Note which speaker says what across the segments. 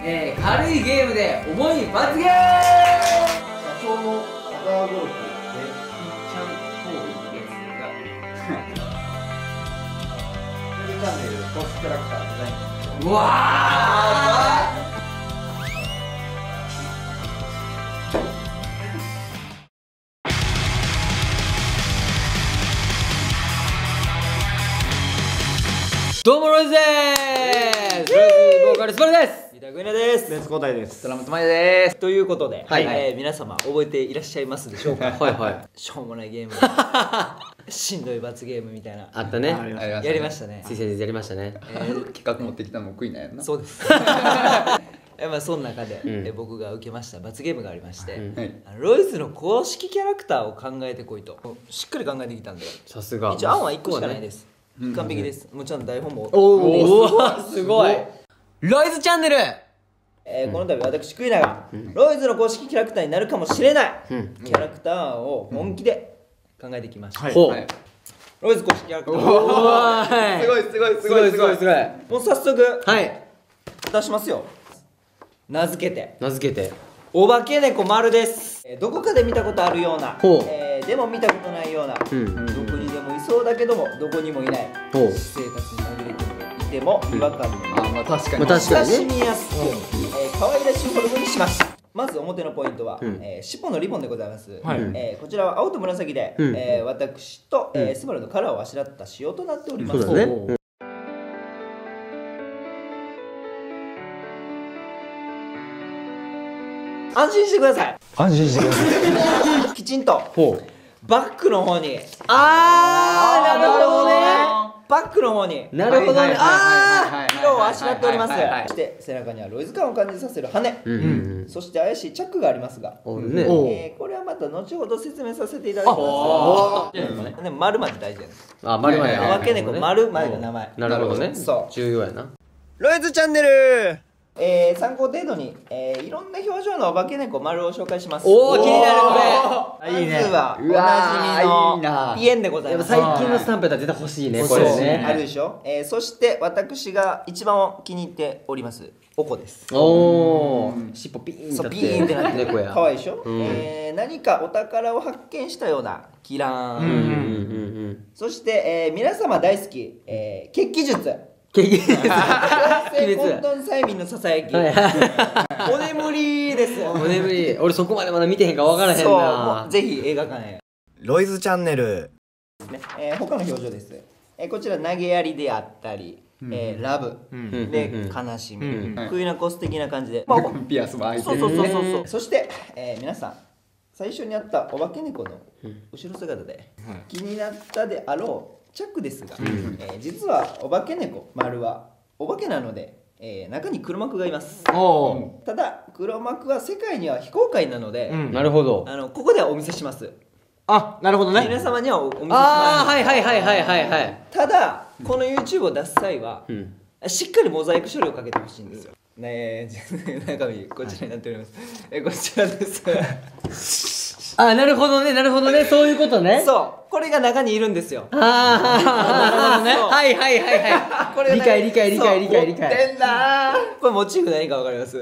Speaker 1: 軽いゲームで重い罰ゲーム。社長のアダーゴルフでちゃん行為ですがチャンネル公式キャラクターデザイン。うわーどうもロイズでーす。ロイズボーカルスバルです。
Speaker 2: ギターグイナです。
Speaker 3: レッツ交代です。
Speaker 1: ドラムトマヤです。
Speaker 2: ということで、
Speaker 1: はい
Speaker 2: 皆様覚えていらっしゃいますでしょうか。
Speaker 1: はいはい。
Speaker 2: しょうもないゲームしんどい罰ゲームみたいな
Speaker 4: あったね。
Speaker 2: やりましたね。
Speaker 4: つい先日やりましたね。
Speaker 1: 企画持ってきたのもクイなんやな。
Speaker 2: そうですまあその中で、僕が受けました罰ゲームがありまして、ロイズの公式キャラクターを考えてこいとしっかり考えてきたんで、
Speaker 4: さすが。
Speaker 2: 一応案は1個しかないです。完璧です。もちろん台本も
Speaker 4: おおすごい。
Speaker 1: ロイズチャンネル。
Speaker 2: この度私クイナがロイズの公式キャラクターになるかもしれないキャラクターを本気で考えてきました。ロイズ公式キャラクター、
Speaker 1: すごいすごいすごいすごいすごい。
Speaker 2: もう早速
Speaker 4: はい
Speaker 2: 出しますよ。名付けて
Speaker 4: 名付けて
Speaker 2: お化け猫丸です。どこかで見たことあるような、
Speaker 4: ほう
Speaker 2: でも見たことないような、どこにでもいそうだけどもどこにもいない
Speaker 4: ほう
Speaker 2: 生活に紛れていても違和感のない、
Speaker 1: まあ確かに。
Speaker 4: まあ確か
Speaker 2: 親し
Speaker 4: にね。
Speaker 2: みやすく、可愛らしいフォルムにしました。まず表のポイントは、尻尾のリボンでございます。こちらは青と紫で、私と、スバルのカラーをあしらった仕様となっております。
Speaker 4: そうだね。
Speaker 2: 安心してください。
Speaker 3: 安心してください。
Speaker 2: きちんと
Speaker 4: ほう。
Speaker 2: バックの方に、
Speaker 4: あーなるほどね。
Speaker 2: バックの方に
Speaker 4: なるほどね。あ
Speaker 2: 色をあしらっております。
Speaker 1: はいはいはいはい
Speaker 2: そして背中にはロイズ感を感じさせる羽、
Speaker 4: ー。
Speaker 2: そして怪しいチャックがありますが、
Speaker 4: おるね。
Speaker 2: これはまた後ほど説明させていただきます。でも丸まで大事です。
Speaker 4: あ、丸まで。
Speaker 2: お化け猫丸までが名前。
Speaker 4: なるほどね。
Speaker 2: そう
Speaker 4: 重要やな。
Speaker 2: ロイズチャンネル、参考程度に、いろんな表情のお化け猫丸を紹介します。
Speaker 4: おー気になるこ
Speaker 2: まずはお
Speaker 1: うわーいい
Speaker 2: なじみの
Speaker 1: な
Speaker 2: ピエンでござい
Speaker 4: やっぱ
Speaker 2: ます。
Speaker 4: 最近のスタンプやったら絶対欲しいね。こ
Speaker 2: そう
Speaker 4: れね。
Speaker 2: あるでしょ。そして私が一番気に入っておりますおこです。
Speaker 4: おお。尻尾ピーン
Speaker 2: そう
Speaker 4: って
Speaker 2: ピーンってなって
Speaker 4: 猫や。
Speaker 2: 可愛いでしょ。何かお宝を発見したようなキラーン。そして、皆様大好き、血気術。
Speaker 4: ケーキ。
Speaker 2: 混沌催眠のささやき。お眠りです。
Speaker 4: お眠り。俺そこまでまだ見てへんから分からへん
Speaker 2: そう、も
Speaker 4: な
Speaker 2: う。ぜひ映画館へ。
Speaker 3: ロイズチャンネル。
Speaker 2: ね、他の表情です。こちら投げやりであったり、ラブ、で悲しみ、クイナコス的な感じで、まあ
Speaker 1: ピアスも開いてる。
Speaker 2: そうそうそうそうそう。そして、皆さん最初にあったお化け猫の後ろ姿で気になったであろうチャックですが、実はお化け猫丸はお化けなので、中に黒幕がいます。ただ黒幕は世界には非公開なので、
Speaker 4: なるほど。
Speaker 2: ここではお見せします。
Speaker 3: あ、なるほどね。
Speaker 2: 皆様にはお見せします。
Speaker 4: ああ、はいはいはいはいはいはい。
Speaker 2: ただこの YouTube を出す際は、しっかりモザイク処理をかけてほしいんですよ。ねえ、中身こちらになっております。こちらです。
Speaker 4: あ、なるほどね、なるほどね、そういうことね。
Speaker 2: そう、これが中にいるんですよ。
Speaker 4: ああ、なるほどね。はいはいはいはい。
Speaker 2: これ
Speaker 4: 理解理解理解理解理解。
Speaker 2: 持ってんだー。これモチーフ何かわかります？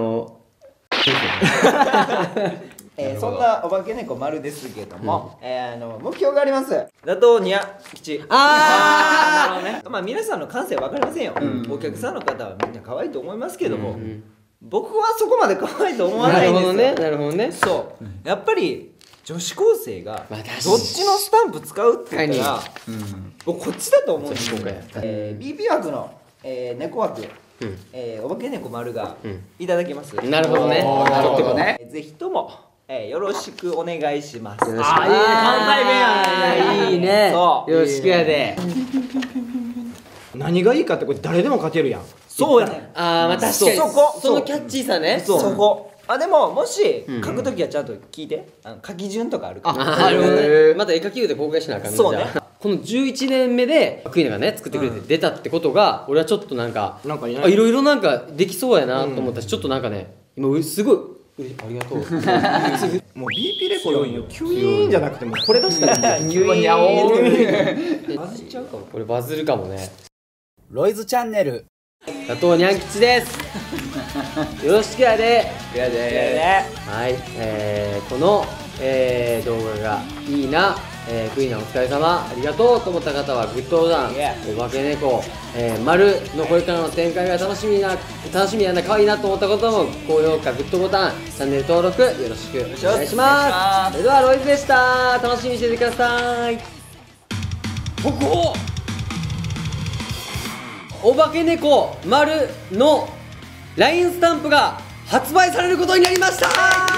Speaker 2: そんなお化け猫丸ですけども、目標があります。打倒ニャ吉。
Speaker 4: ああ、なるほどね。
Speaker 2: まあ皆さんの感性わかりませんよ。お客さんの方はみんな可愛いと思いますけども、僕はそこまで可愛いと思わないんですよ。
Speaker 4: なるほどね、なるほどね。
Speaker 2: そう、やっぱり女子高生が
Speaker 4: まあ確かに
Speaker 2: どっちのスタンプ使うって言ったら、僕こっちだと思うんですよ。BP 枠の猫枠、お化け猫丸がいただけます。
Speaker 4: なるほどね。
Speaker 1: なるほどね。
Speaker 2: ぜひともよろしくお願いします。
Speaker 4: ああ、いいね、関西弁やね。いいね。
Speaker 2: そう
Speaker 4: よろしくやで。
Speaker 3: 何がいいかってこれ誰でも勝てるやん。
Speaker 2: そうやね。
Speaker 4: ああ、まあ確かに。
Speaker 2: そこ
Speaker 4: そのキャッチーさね。
Speaker 2: そこ。でももし書くときはちゃんと聞いて、書き順とかあるから。
Speaker 4: なるほどね。また絵描き部で公開しなあかんね。
Speaker 2: そうね。
Speaker 4: この11年目でクイナがね作ってくれて出たってことが俺はちょっとなんかいろいろなんかできそうやなと思ったし、ちょっとなんかね今すごいありがとう。
Speaker 3: もう BP レコのキュイーンじゃなくてもこれ出したらいいんだよ。
Speaker 2: 急にやお
Speaker 4: バズっちゃうかも。これバズるかもね。
Speaker 3: ロイズチャンネル。
Speaker 4: 打倒ニャン吉です。 よろしくやで。
Speaker 1: やで
Speaker 4: はい、この、動画がいいな、クイナお疲れ様ありがとうと思った方はグッドボタン、お化け猫、丸のこれからの展開が楽しみやな可愛いなと思ったことも高評価グッドボタンチャンネル登録よろしくお願いします。それではロイズでした。楽しみにしててください。ここお化け猫丸の LINE スタンプが発売されることになりました。や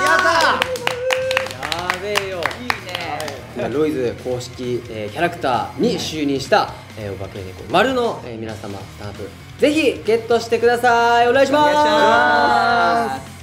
Speaker 4: べえよ。いいね。ロイズ公式、キャラクターに就任した、お化け猫丸の、皆様スタンプぜひゲットしてください。お願いします。